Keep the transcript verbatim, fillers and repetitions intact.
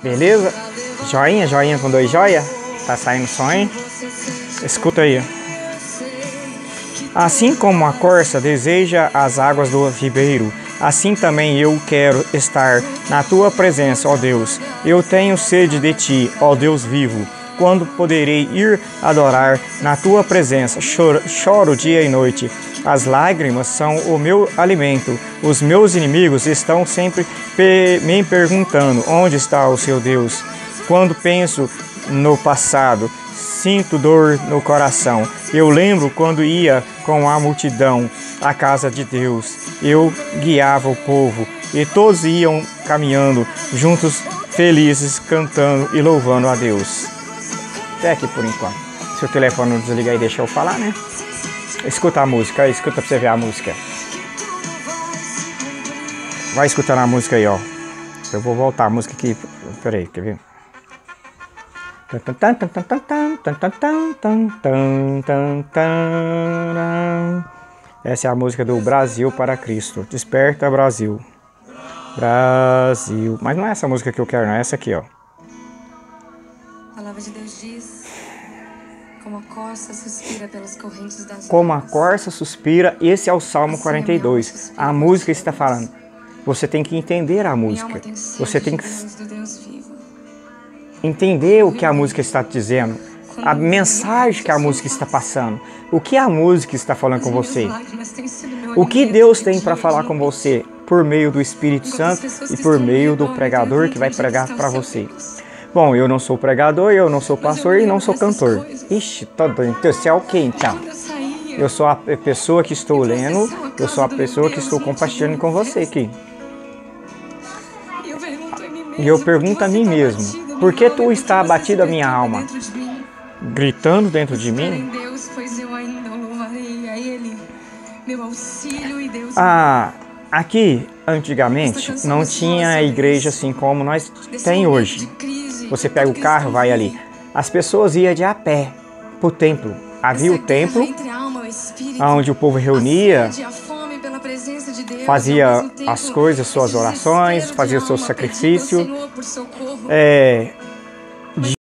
Beleza? Joinha, joinha com dois joia. Tá saindo som, hein? Escuta aí. Assim como a corça deseja as águas do ribeiro, assim também eu quero estar na tua presença, ó Deus. Eu tenho sede de ti, ó Deus vivo. Quando poderei ir adorar na tua presença? Choro, choro dia e noite. As lágrimas são o meu alimento. Os meus inimigos estão sempre pe me perguntando: onde está o seu Deus? Quando penso no passado, sinto dor no coração. Eu lembro quando ia com a multidão à casa de Deus. Eu guiava o povo e todos iam caminhando juntos, felizes, cantando e louvando a Deus. Até aqui por enquanto. Se o telefone não desligar e deixar eu falar, né? Escuta a música, escuta pra você ver a música. Vai escutando a música aí, ó. Eu vou voltar a música aqui. Peraí, quer ver? Essa é a música do Brasil para Cristo. Desperta, Brasil. Brasil. Mas não é essa música que eu quero, não. É essa aqui, ó. A palavra de Deus diz: como a corça suspira pelas correntes das águas. Como a corça suspira, esse é o Salmo quarenta e dois. A música está falando. Você tem que entender a música. Você tem que entender o que a música está dizendo. A mensagem que a música está passando. O que a música está falando com você. O que Deus tem para falar com você por meio do Espírito Santo e por meio do pregador que vai pregar para você. Bom, eu não sou pregador, eu não sou pastor e não sou cantor. Ixi, todo então você é o que então? Eu sou a pessoa que estou lendo, eu sou a pessoa que estou compartilhando com você aqui. E eu pergunto a mim mesmo, por que tu está abatido a minha alma? Gritando dentro de mim? Ah, aqui, antigamente, não tinha igreja assim como nós tem hoje. Você pega o carro e vai ali. As pessoas iam de a pé para o templo. Havia o templo, onde o povo reunia, fazia as coisas, suas orações, fazia o seu sacrifício. É,